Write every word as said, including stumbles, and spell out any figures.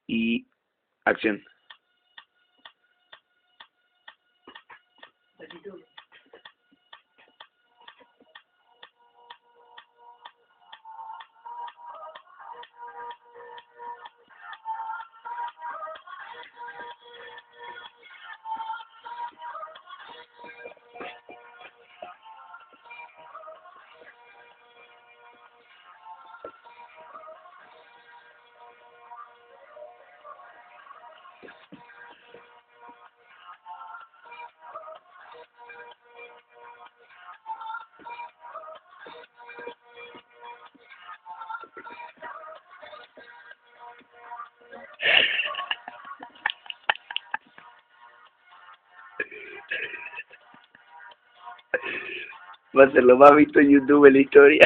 y acción. Va a ser lo más visto en YouTube en la historia.